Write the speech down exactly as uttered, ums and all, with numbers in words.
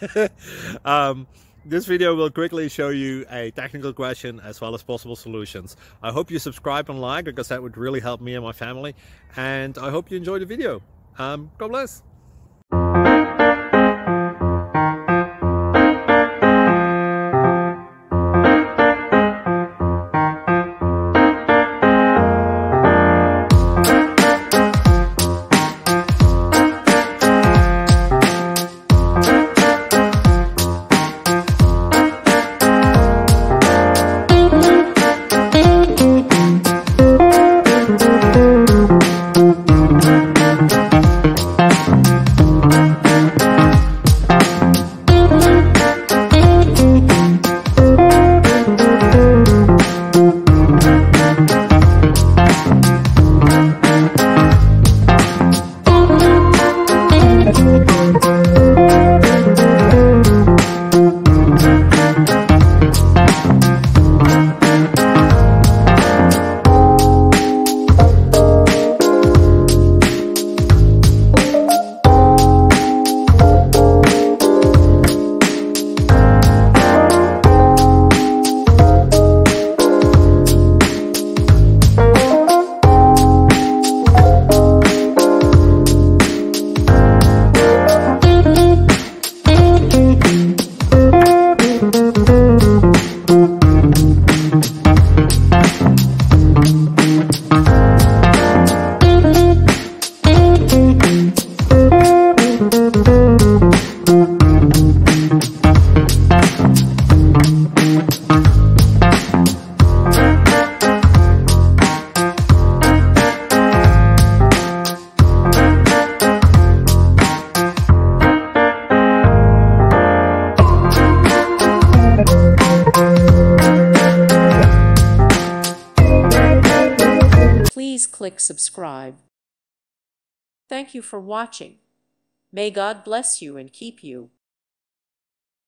um, this video will quickly show you a technical question as well as possible solutions. I hope you subscribe and like, because that would really help me and my family. And I hope you enjoy the video. Um, God bless. Please click subscribe. Thank you for watching. May God bless you and keep you.